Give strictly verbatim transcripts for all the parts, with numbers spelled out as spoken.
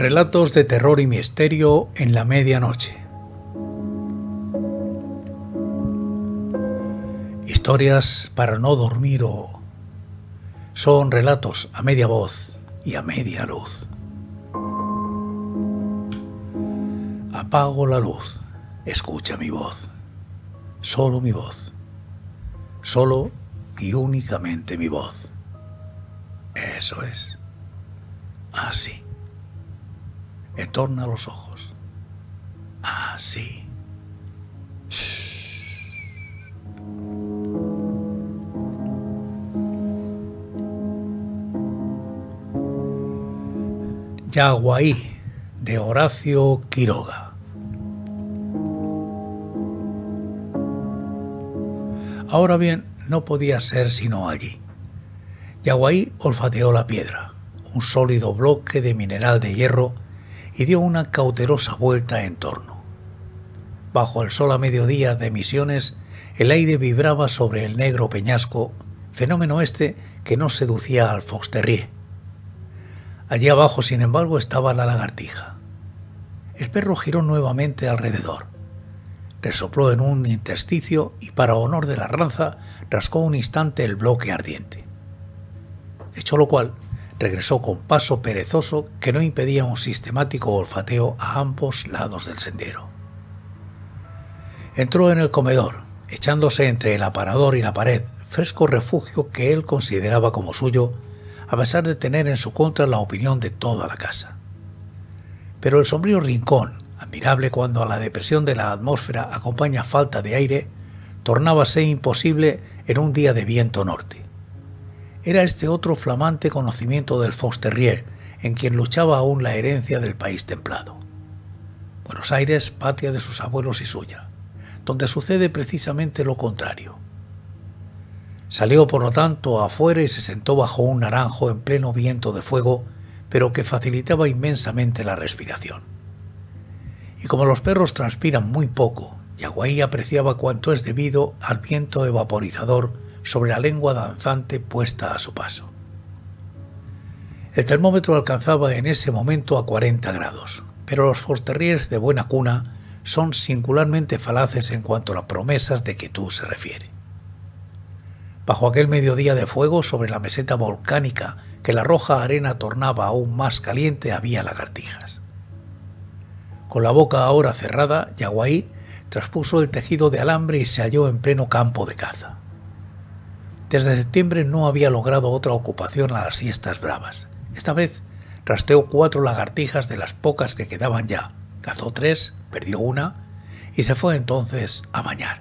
Relatos de terror y misterio en la medianoche. Historias para no dormir o... Son relatos a media voz y a media luz. Apago la luz, escucha mi voz. Solo mi voz. Solo y únicamente mi voz. Eso es. Así. Entorna los ojos. Así. Shh. Yaguaí, de Horacio Quiroga. Ahora bien, no podía ser sino allí. Yaguaí olfateó la piedra, un sólido bloque de mineral de hierro, y dio una cautelosa vuelta en torno. Bajo el sol a mediodía de Misiones, el aire vibraba sobre el negro peñasco, fenómeno este que no seducía al fox terrier. Allí abajo, sin embargo, estaba la lagartija. El perro giró nuevamente alrededor. Resopló en un intersticio y, para honor de la ranza, rascó un instante el bloque ardiente. Hecho lo cual, regresó con paso perezoso que no impedía un sistemático olfateo a ambos lados del sendero. Entró en el comedor, echándose entre el aparador y la pared, fresco refugio que él consideraba como suyo, a pesar de tener en su contra la opinión de toda la casa. Pero el sombrío rincón, admirable cuando a la depresión de la atmósfera acompaña falta de aire, tornábase imposible en un día de viento norte. Era este otro flamante conocimiento del fox terrier, en quien luchaba aún la herencia del país templado. Buenos Aires, patria de sus abuelos y suya, donde sucede precisamente lo contrario. Salió, por lo tanto, afuera y se sentó bajo un naranjo en pleno viento de fuego, pero que facilitaba inmensamente la respiración. Y como los perros transpiran muy poco, Yaguaí apreciaba cuanto es debido al viento evaporizador sobre la lengua danzante puesta a su paso. El termómetro alcanzaba en ese momento a cuarenta grados, pero los fox terriers de buena cuna son singularmente falaces en cuanto a las promesas de quietud se refiere. Bajo aquel mediodía de fuego, sobre la meseta volcánica que la roja arena tornaba aún más caliente, había lagartijas. Con la boca ahora cerrada, Yaguaí traspuso el tejido de alambre y se halló en pleno campo de caza. Desde septiembre no había logrado otra ocupación a las siestas bravas. Esta vez rastreó cuatro lagartijas de las pocas que quedaban ya, cazó tres, perdió una y se fue entonces a bañar.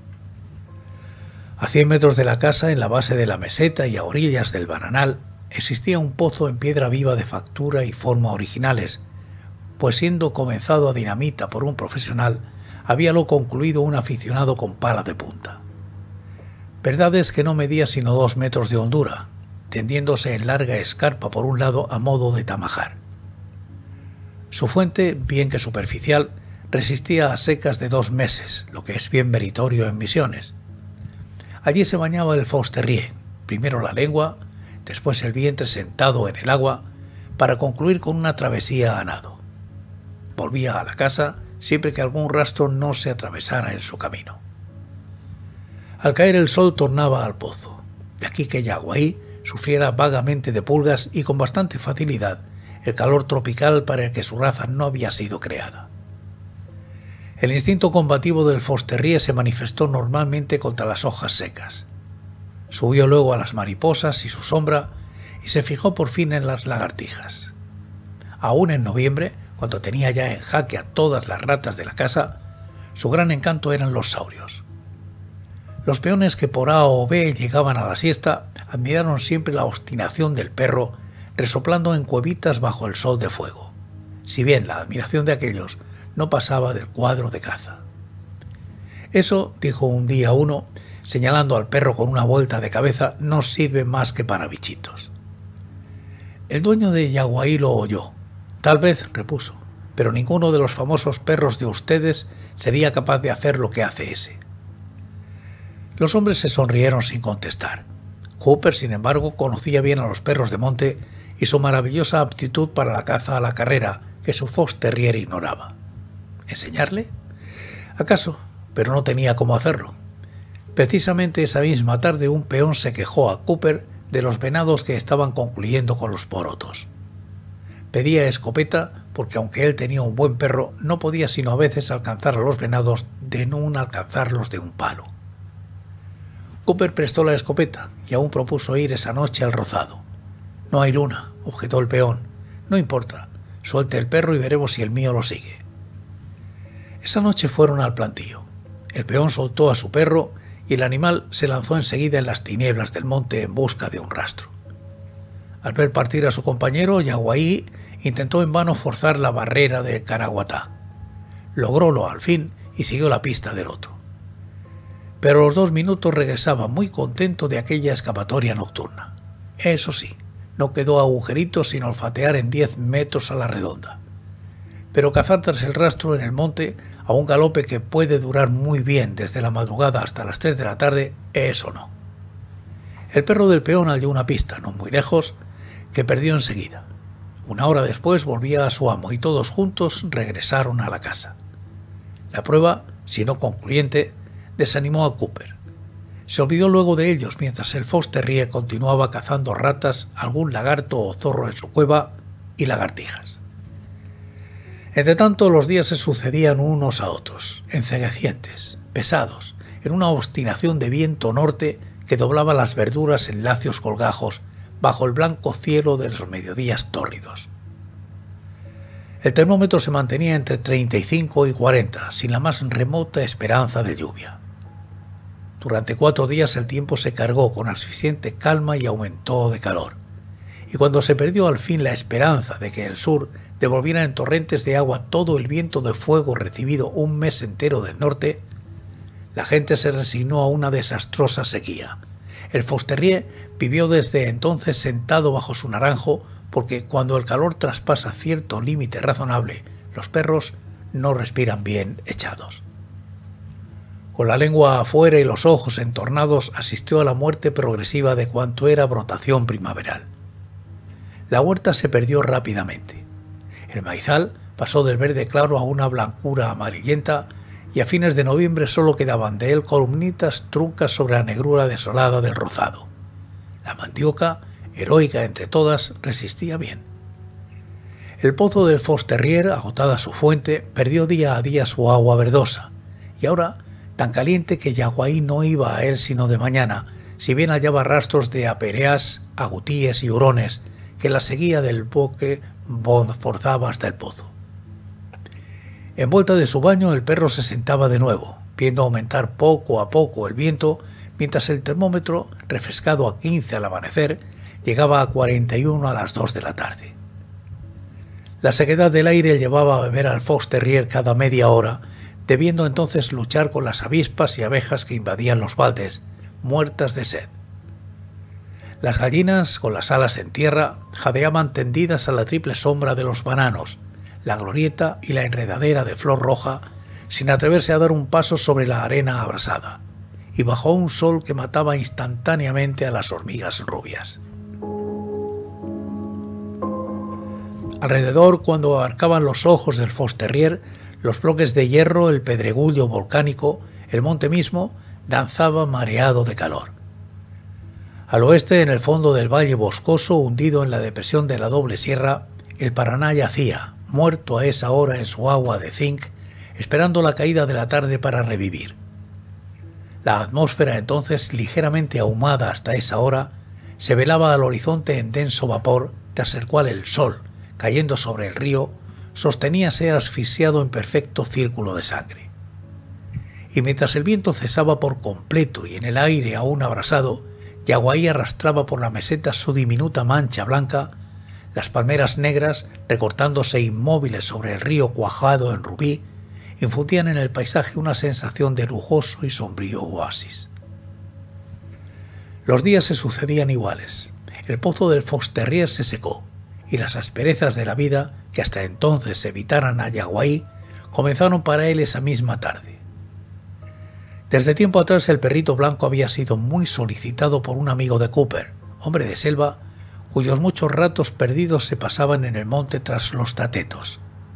A cien metros de la casa, en la base de la meseta y a orillas del bananal, existía un pozo en piedra viva de factura y forma originales, pues siendo comenzado a dinamita por un profesional, habíalo concluido un aficionado con pala de punta. Verdad es que no medía sino dos metros de hondura, tendiéndose en larga escarpa por un lado a modo de tamajar. Su fuente, bien que superficial, resistía a secas de dos meses, lo que es bien meritorio en Misiones. Allí se bañaba el fox terrier, primero la lengua, después el vientre sentado en el agua, para concluir con una travesía a nado. Volvía a la casa siempre que algún rastro no se atravesara en su camino. Al caer el sol tornaba al pozo, de aquí que Yaguaí sufriera vagamente de pulgas y con bastante facilidad el calor tropical para el que su raza no había sido creada. El instinto combativo del fox terrier se manifestó normalmente contra las hojas secas. Subió luego a las mariposas y su sombra y se fijó por fin en las lagartijas. Aún en noviembre, cuando tenía ya en jaque a todas las ratas de la casa, su gran encanto eran los saurios. Los peones que por A o B llegaban a la siesta admiraron siempre la obstinación del perro resoplando en cuevitas bajo el sol de fuego, si bien la admiración de aquellos no pasaba del cuadro de caza. Eso, dijo un día uno, señalando al perro con una vuelta de cabeza, no sirve más que para bichitos. El dueño de Yaguaí lo oyó. Tal vez, repuso, pero ninguno de los famosos perros de ustedes sería capaz de hacer lo que hace ese. Los hombres se sonrieron sin contestar. Cooper, sin embargo, conocía bien a los perros de monte y su maravillosa aptitud para la caza a la carrera que su Fox Terrier ignoraba. ¿Enseñarle? ¿Acaso? Pero no tenía cómo hacerlo. Precisamente esa misma tarde un peón se quejó a Cooper de los venados que estaban concluyendo con los porotos. Pedía escopeta porque aunque él tenía un buen perro, no podía sino a veces alcanzar a los venados de no alcanzarlos de un palo. Cooper prestó la escopeta y aún propuso ir esa noche al rozado. «No hay luna», objetó el peón. «No importa, suelte el perro y veremos si el mío lo sigue». Esa noche fueron al plantío. El peón soltó a su perro y el animal se lanzó enseguida en las tinieblas del monte en busca de un rastro. Al ver partir a su compañero, Yaguaí intentó en vano forzar la barrera de Caraguatá. Logrólo al fin y siguió la pista del otro. Pero a los dos minutos regresaba muy contento de aquella escapatoria nocturna. Eso sí, no quedó agujerito sin olfatear en diez metros a la redonda. Pero cazar tras el rastro en el monte a un galope que puede durar muy bien desde la madrugada hasta las tres de la tarde, eso no. El perro del peón halló una pista, no muy lejos, que perdió enseguida. Una hora después volvía a su amo y todos juntos regresaron a la casa. La prueba, si no concluyente, desanimó a Cooper. Se olvidó luego de ellos mientras el Fox Terrier continuaba cazando ratas, algún lagarto o zorro en su cueva y lagartijas. Entretanto, los días se sucedían unos a otros, enceguecientes, pesados, en una obstinación de viento norte que doblaba las verduras en lacios colgajos bajo el blanco cielo de los mediodías tórridos. El termómetro se mantenía entre treinta y cinco y cuarenta, sin la más remota esperanza de lluvia. Durante cuatro días el tiempo se cargó con suficiente calma y aumentó de calor, y cuando se perdió al fin la esperanza de que el sur devolviera en torrentes de agua todo el viento de fuego recibido un mes entero del norte, la gente se resignó a una desastrosa sequía. El Fox Terrier vivió desde entonces sentado bajo su naranjo porque cuando el calor traspasa cierto límite razonable, los perros no respiran bien echados. Con la lengua afuera y los ojos entornados asistió a la muerte progresiva de cuanto era brotación primaveral. La huerta se perdió rápidamente. El maizal pasó del verde claro a una blancura amarillenta y a fines de noviembre solo quedaban de él columnitas truncas sobre la negrura desolada del rozado. La mandioca, heroica entre todas, resistía bien. El pozo del Fox Terrier, agotada su fuente, perdió día a día su agua verdosa, y ahora tan caliente que Yaguaí no iba a él sino de mañana, si bien hallaba rastros de apereas, agutíes y hurones que la seguía del boque forzaba hasta el pozo. En vuelta de su baño el perro se sentaba de nuevo, viendo aumentar poco a poco el viento, mientras el termómetro, refrescado a quince al amanecer, llegaba a cuarenta y uno a las dos de la tarde. La sequedad del aire llevaba a beber al Fox Terrier cada media hora, debiendo entonces luchar con las avispas y abejas que invadían los baldes, muertas de sed. Las gallinas, con las alas en tierra, jadeaban tendidas a la triple sombra de los bananos, la glorieta y la enredadera de flor roja, sin atreverse a dar un paso sobre la arena abrasada, y bajo un sol que mataba instantáneamente a las hormigas rubias. Alrededor, cuando abarcaban los ojos del Fox Terrier, los bloques de hierro, el pedregullo volcánico, el monte mismo, danzaba mareado de calor. Al oeste, en el fondo del valle boscoso, hundido en la depresión de la doble sierra, el Paraná yacía, muerto a esa hora en su agua de zinc, esperando la caída de la tarde para revivir. La atmósfera, entonces ligeramente ahumada hasta esa hora, se velaba al horizonte en denso vapor, tras el cual el sol, cayendo sobre el río, sosteníase asfixiado en perfecto círculo de sangre. Y mientras el viento cesaba por completo y en el aire aún abrasado, Yaguaí arrastraba por la meseta su diminuta mancha blanca, las palmeras negras, recortándose inmóviles sobre el río cuajado en rubí, infundían en el paisaje una sensación de lujoso y sombrío oasis. Los días se sucedían iguales. El pozo del Fox Terrier se secó, y las asperezas de la vida, que hasta entonces evitaran a Yaguaí, comenzaron para él esa misma tarde. Desde tiempo atrás el perrito blanco había sido muy solicitado por un amigo de Cooper, hombre de selva, cuyos muchos ratos perdidos se pasaban en el monte tras los tatetos.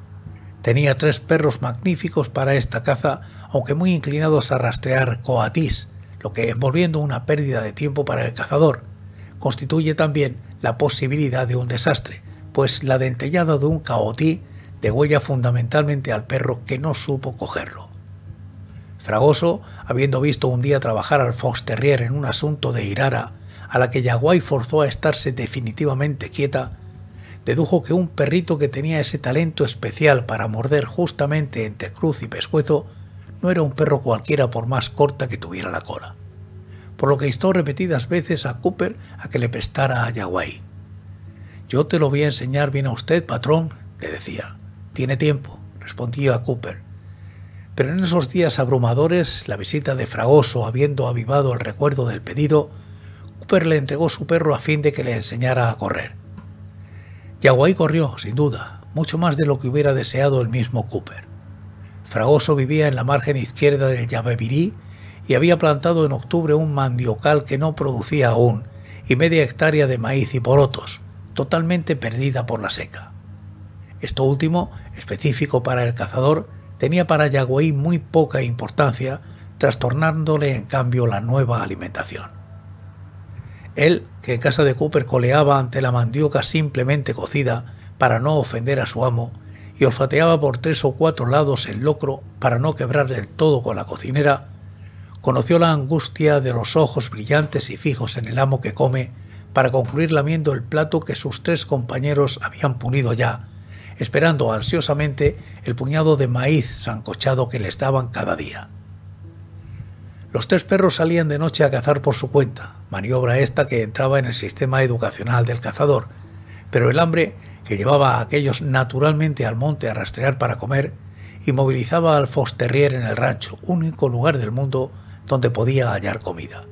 Tenía tres perros magníficos para esta caza, aunque muy inclinados a rastrear coatís, lo que, envolviendo una pérdida de tiempo para el cazador, constituye también la posibilidad de un desastre, pues la dentellada de un caotí degüella fundamentalmente al perro que no supo cogerlo. Fragoso, habiendo visto un día trabajar al fox terrier en un asunto de irara, a la que Yaguaí forzó a estarse definitivamente quieta, dedujo que un perrito que tenía ese talento especial para morder justamente entre cruz y pescuezo no era un perro cualquiera por más corta que tuviera la cola, por lo que instó repetidas veces a Cooper a que le prestara a Yaguaí. «Yo te lo voy a enseñar bien a usted, patrón», le decía. «Tiene tiempo», respondía Cooper. Pero en esos días abrumadores, la visita de Fragoso habiendo avivado el recuerdo del pedido, Cooper le entregó su perro a fin de que le enseñara a correr. Yaguaí corrió, sin duda, mucho más de lo que hubiera deseado el mismo Cooper. Fragoso vivía en la margen izquierda del Yabebirí y había plantado en octubre un mandiocal que no producía aún y media hectárea de maíz y porotos, totalmente perdida por la seca. Esto último, específico para el cazador, tenía para Yaguaí muy poca importancia, trastornándole en cambio la nueva alimentación. Él, que en casa de Cooper coleaba ante la mandioca simplemente cocida para no ofender a su amo, y olfateaba por tres o cuatro lados el locro para no quebrar del todo con la cocinera, conoció la angustia de los ojos brillantes y fijos en el amo que come para concluir lamiendo el plato que sus tres compañeros habían pulido ya, esperando ansiosamente el puñado de maíz sancochado que les daban cada día. Los tres perros salían de noche a cazar por su cuenta, maniobra esta que entraba en el sistema educacional del cazador, pero el hambre, que llevaba a aquellos naturalmente al monte a rastrear para comer, inmovilizaba al fox terrier en el rancho, único lugar del mundo donde podía hallar comida.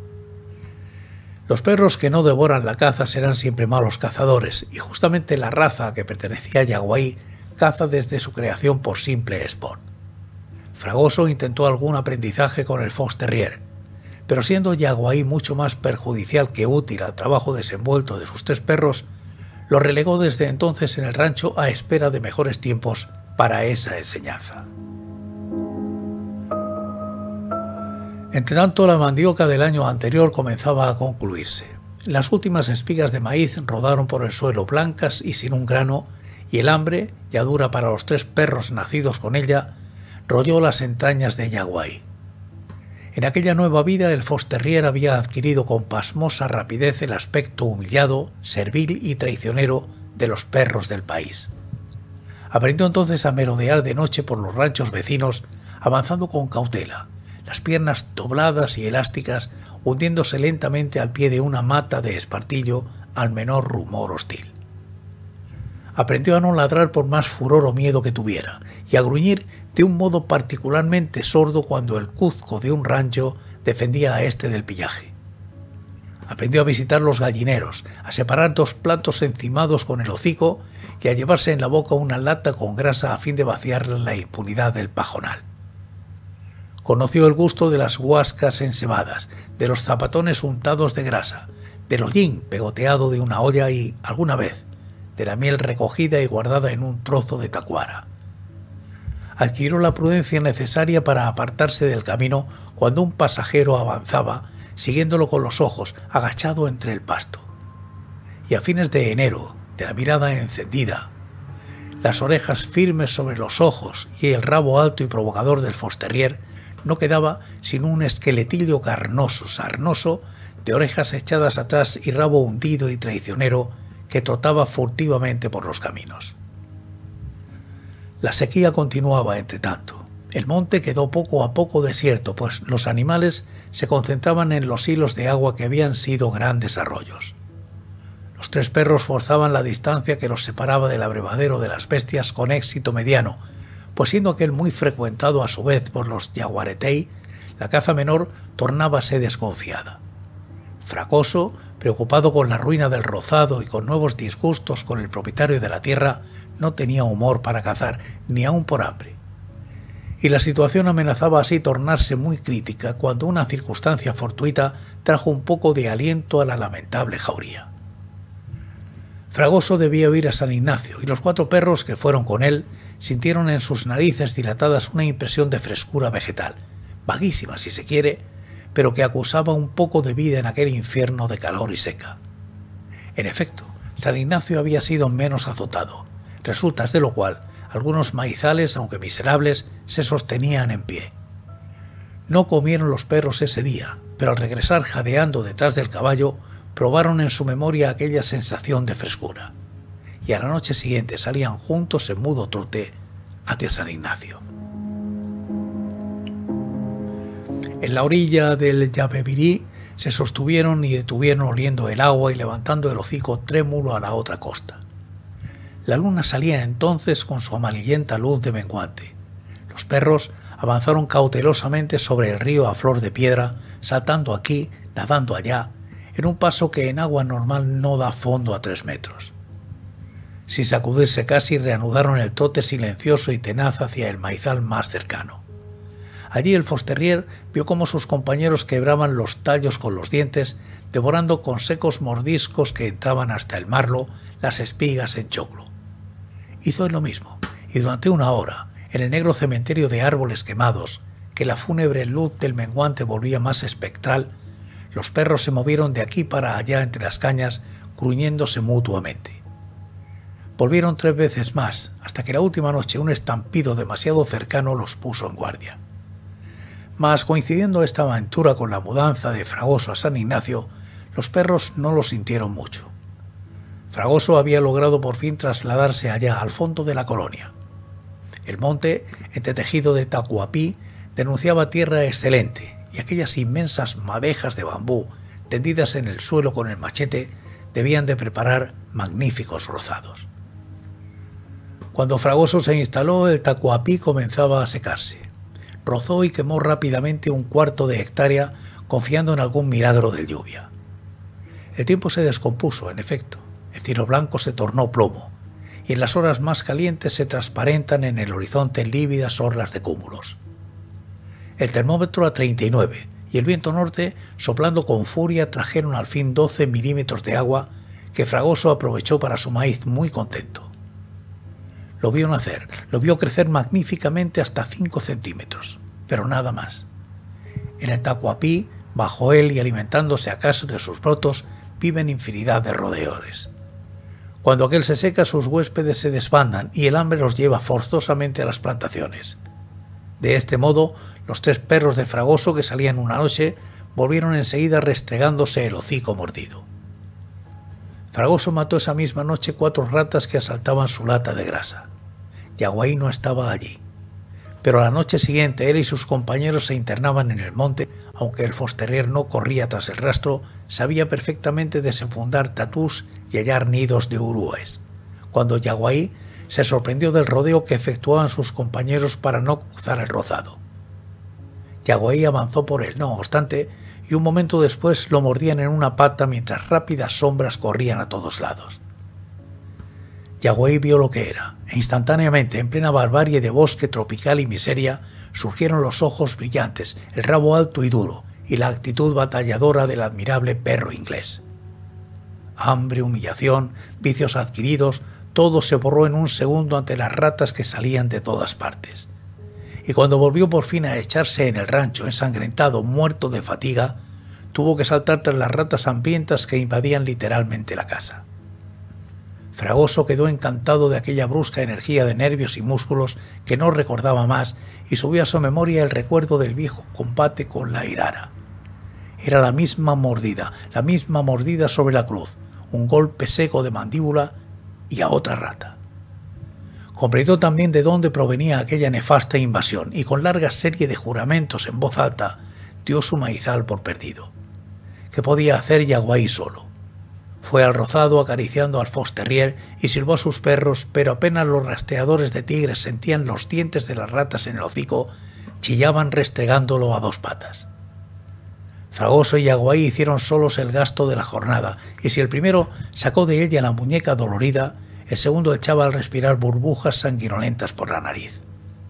Los perros que no devoran la caza serán siempre malos cazadores, y justamente la raza a que pertenecía Yaguaí caza desde su creación por simple sport. Fragoso intentó algún aprendizaje con el fox terrier, pero siendo Yaguaí mucho más perjudicial que útil al trabajo desenvuelto de sus tres perros, lo relegó desde entonces en el rancho a espera de mejores tiempos para esa enseñanza. Entretanto, la mandioca del año anterior comenzaba a concluirse. Las últimas espigas de maíz rodaron por el suelo blancas y sin un grano, y el hambre, ya dura para los tres perros nacidos con ella, rolló las entrañas de Yaguaí. En aquella nueva vida el fox terrier había adquirido con pasmosa rapidez el aspecto humillado, servil y traicionero de los perros del país. Aprendió entonces a merodear de noche por los ranchos vecinos, avanzando con cautela, las piernas dobladas y elásticas, hundiéndose lentamente al pie de una mata de espartillo al menor rumor hostil. Aprendió a no ladrar por más furor o miedo que tuviera, y a gruñir de un modo particularmente sordo cuando el cuzco de un rancho defendía a este del pillaje. Aprendió a visitar los gallineros, a separar dos platos encimados con el hocico y a llevarse en la boca una lata con grasa a fin de vaciarla en la impunidad del pajonal. Conoció el gusto de las guascas ensebadas, de los zapatones untados de grasa, del hollín pegoteado de una olla y, alguna vez, de la miel recogida y guardada en un trozo de tacuara. Adquirió la prudencia necesaria para apartarse del camino cuando un pasajero avanzaba, siguiéndolo con los ojos, agachado entre el pasto. Y a fines de enero, de la mirada encendida, las orejas firmes sobre los ojos y el rabo alto y provocador del fox terrier, no quedaba sino un esqueletillo carnoso, sarnoso, de orejas echadas atrás y rabo hundido y traicionero, que trotaba furtivamente por los caminos. La sequía continuaba entre tanto. El monte quedó poco a poco desierto, pues los animales se concentraban en los hilos de agua que habían sido grandes arroyos. Los tres perros forzaban la distancia que los separaba del abrevadero de las bestias con éxito mediano, pues siendo aquel muy frecuentado a su vez por los yaguaretei, la caza menor tornábase desconfiada. Fragoso, preocupado con la ruina del rozado y con nuevos disgustos con el propietario de la tierra, no tenía humor para cazar, ni aun por hambre. Y la situación amenazaba así tornarse muy crítica cuando una circunstancia fortuita trajo un poco de aliento a la lamentable jauría. Fragoso debía oír a San Ignacio, y los cuatro perros que fueron con él sintieron en sus narices dilatadas una impresión de frescura vegetal, vaguísima si se quiere, pero que acusaba un poco de vida en aquel infierno de calor y seca. En efecto, San Ignacio había sido menos azotado, resultas de lo cual algunos maizales, aunque miserables, se sostenían en pie. No comieron los perros ese día, pero al regresar jadeando detrás del caballo, probaron en su memoria aquella sensación de frescura, y a la noche siguiente salían juntos en mudo trote hacia San Ignacio. En la orilla del Yabebirí se sostuvieron y detuvieron oliendo el agua y levantando el hocico trémulo a la otra costa. La luna salía entonces con su amarillenta luz de menguante. Los perros avanzaron cautelosamente sobre el río a flor de piedra, saltando aquí, nadando allá, en un paso que en agua normal no da fondo a tres metros. Sin sacudirse casi, reanudaron el trote silencioso y tenaz hacia el maizal más cercano. Allí el Fosterrier vio cómo sus compañeros quebraban los tallos con los dientes, devorando con secos mordiscos que entraban hasta el marlo las espigas en choclo. Hizo él lo mismo, y durante una hora, en el negro cementerio de árboles quemados, que la fúnebre luz del menguante volvía más espectral, los perros se movieron de aquí para allá entre las cañas, gruñéndose mutuamente. Volvieron tres veces más, hasta que la última noche un estampido demasiado cercano los puso en guardia. Mas, coincidiendo esta aventura con la mudanza de Fragoso a San Ignacio, los perros no lo sintieron mucho. Fragoso había logrado por fin trasladarse allá, al fondo de la colonia. El monte, entretejido de tacuapí, denunciaba tierra excelente, y aquellas inmensas madejas de bambú, tendidas en el suelo con el machete, debían de preparar magníficos rozados. Cuando Fragoso se instaló, el tacuapí comenzaba a secarse. Rozó y quemó rápidamente un cuarto de hectárea, confiando en algún milagro de lluvia. El tiempo se descompuso, en efecto. El cielo blanco se tornó plomo, y en las horas más calientes se transparentan en el horizonte lívidas orlas de cúmulos. El termómetro a treinta y nueve, y el viento norte, soplando con furia, trajeron al fin doce milímetros de agua, que Fragoso aprovechó para su maíz muy contento. Lo vio nacer, lo vio crecer magníficamente hasta cinco centímetros, pero nada más. En el tacuapí, bajo él y alimentándose acaso de sus brotos, viven infinidad de roedores. Cuando aquel se seca, sus huéspedes se desbandan y el hambre los lleva forzosamente a las plantaciones. De este modo, los tres perros de Fragoso que salían una noche volvieron enseguida restregándose el hocico mordido. Fragoso mató esa misma noche cuatro ratas que asaltaban su lata de grasa. Yaguaí no estaba allí. Pero a la noche siguiente él y sus compañeros se internaban en el monte, aunque el Fosterrier no corría tras el rastro, sabía perfectamente desenfundar tatús y hallar nidos de urúes, cuando Yaguaí se sorprendió del rodeo que efectuaban sus compañeros para no cruzar el rozado. Yaguaí avanzó por él, no obstante, y un momento después lo mordían en una pata mientras rápidas sombras corrían a todos lados. Yaguaí vio lo que era, e instantáneamente, en plena barbarie de bosque tropical y miseria, surgieron los ojos brillantes, el rabo alto y duro, y la actitud batalladora del admirable perro inglés. Hambre, humillación, vicios adquiridos, todo se borró en un segundo ante las ratas que salían de todas partes. Y cuando volvió por fin a echarse en el rancho, ensangrentado, muerto de fatiga, tuvo que saltar tras las ratas hambrientas que invadían literalmente la casa. Fragoso quedó encantado de aquella brusca energía de nervios y músculos que no recordaba más, y subió a su memoria el recuerdo del viejo combate con la irara. Era la misma mordida, la misma mordida sobre la cruz, un golpe seco de mandíbula y a otra rata. Comprendió también de dónde provenía aquella nefasta invasión, y con larga serie de juramentos en voz alta dio su maizal por perdido. ¿Qué podía hacer Yaguaí solo? Fue al rozado acariciando al Fosterrier y silbó a sus perros, pero apenas los rastreadores de tigres sentían los dientes de las ratas en el hocico, chillaban restregándolo a dos patas. Fragoso y Yaguaí hicieron solos el gasto de la jornada, y si el primero sacó de ella la muñeca dolorida, el segundo echaba al respirar burbujas sanguinolentas por la nariz.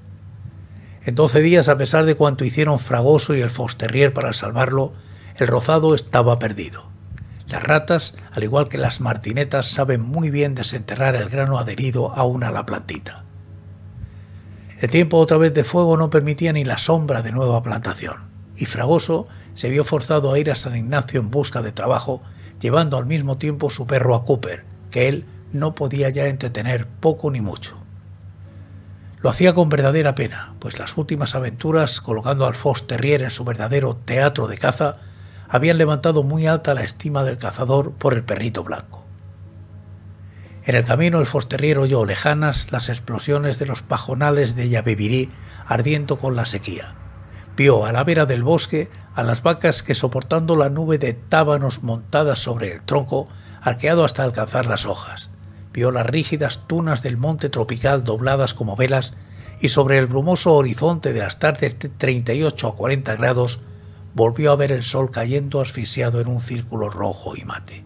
En doce días, a pesar de cuanto hicieron Fragoso y el Fosterrier para salvarlo, el rozado estaba perdido. Las ratas, al igual que las martinetas, saben muy bien desenterrar el grano adherido aún a la plantita. El tiempo otra vez de fuego no permitía ni la sombra de nueva plantación, y Fragoso se vio forzado a ir a San Ignacio en busca de trabajo, llevando al mismo tiempo su perro a Cooper, que él no podía ya entretener poco ni mucho. Lo hacía con verdadera pena, pues las últimas aventuras, colocando al Fox Terrier en su verdadero teatro de caza, habían levantado muy alta la estima del cazador por el perrito blanco. En el camino el Fox Terrier oyó lejanas las explosiones de los pajonales de Yabebirí ardiendo con la sequía. Vio a la vera del bosque a las vacas que, soportando la nube de tábanos montadas sobre el tronco, arqueado hasta alcanzar las hojas. Vio las rígidas tunas del monte tropical dobladas como velas, y sobre el brumoso horizonte de las tardes de treinta y ocho a cuarenta grados volvió a ver el sol cayendo asfixiado en un círculo rojo y mate.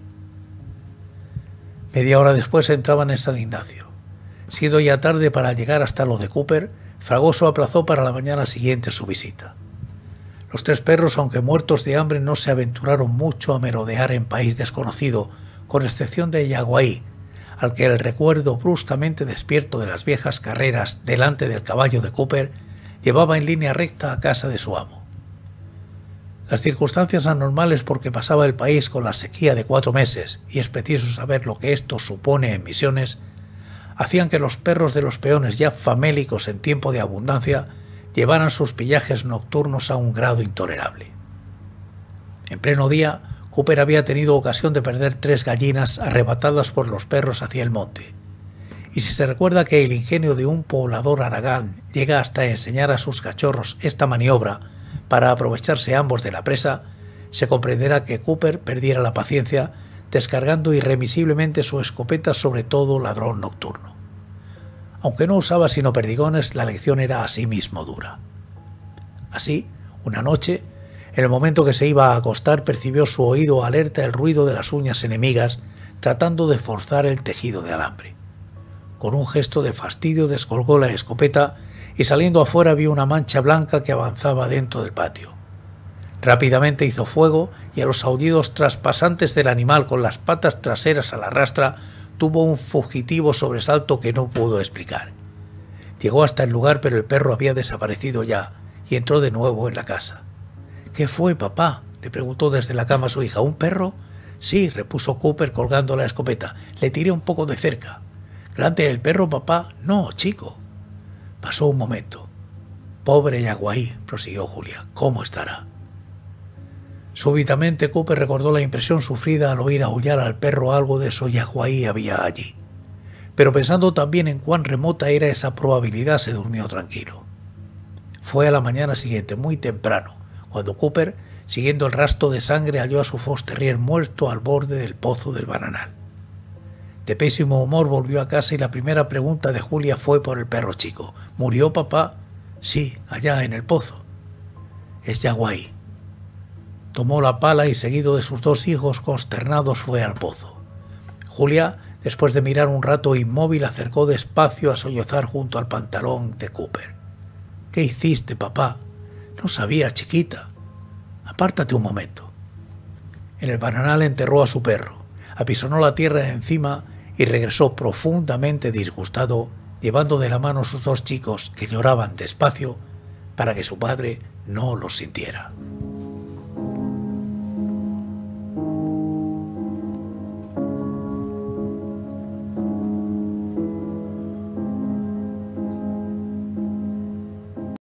Media hora después entraban en San Ignacio. Siendo ya tarde para llegar hasta lo de Cooper, Fragoso aplazó para la mañana siguiente su visita. Los tres perros, aunque muertos de hambre, no se aventuraron mucho a merodear en país desconocido, con excepción de Yaguaí, al que el recuerdo bruscamente despierto de las viejas carreras delante del caballo de Cooper llevaba en línea recta a casa de su amo. Las circunstancias anormales por que pasaba el país con la sequía de cuatro meses, y es preciso saber lo que esto supone en Misiones, hacían que los perros de los peones, ya famélicos en tiempo de abundancia, llevaran sus pillajes nocturnos a un grado intolerable. En pleno día, Cooper había tenido ocasión de perder tres gallinas arrebatadas por los perros hacia el monte, y si se recuerda que el ingenio de un poblador aragán llega hasta enseñar a sus cachorros esta maniobra para aprovecharse ambos de la presa, se comprenderá que Cooper perdiera la paciencia, descargando irremisiblemente su escopeta sobre todo ladrón nocturno. Aunque no usaba sino perdigones, la lección era asimismo dura. Así, una noche, en el momento que se iba a acostar, percibió su oído alerta el ruido de las uñas enemigas tratando de forzar el tejido de alambre. Con un gesto de fastidio descolgó la escopeta y saliendo afuera vio una mancha blanca que avanzaba dentro del patio. Rápidamente hizo fuego y a los aullidos traspasantes del animal con las patas traseras a la rastra tuvo un fugitivo sobresalto que no pudo explicar. Llegó hasta el lugar, pero el perro había desaparecido ya y entró de nuevo en la casa. «¿Qué fue, papá?», le preguntó desde la cama su hija. «¿Un perro?». «Sí», repuso Cooper colgando la escopeta. «Le tiré un poco de cerca». «¿Grande el perro, papá?». «No, chico». Pasó un momento. «Pobre Yaguaí», prosiguió Julia, «¿cómo estará?». Súbitamente Cooper recordó la impresión sufrida al oír aullar al perro. Algo de eso Yaguaí había allí. Pero pensando también en cuán remota era esa probabilidad, se durmió tranquilo. Fue a la mañana siguiente, muy temprano, cuando Cooper, siguiendo el rastro de sangre, halló a su Fox Terrier muerto al borde del pozo del bananal. De pésimo humor volvió a casa y la primera pregunta de Julia fue por el perro chico. «¿Murió, papá?». «Sí, allá en el pozo». «Es Yaguaí». Tomó la pala y, seguido de sus dos hijos consternados, fue al pozo. Julia, después de mirar un rato inmóvil, acercó despacio a sollozar junto al pantalón de Cooper. «¿Qué hiciste, papá?». «No sabía, chiquita». «Apártate un momento». En el bananal enterró a su perro, apisonó la tierra de encima y regresó profundamente disgustado, llevando de la mano a sus dos chicos que lloraban despacio para que su padre no los sintiera.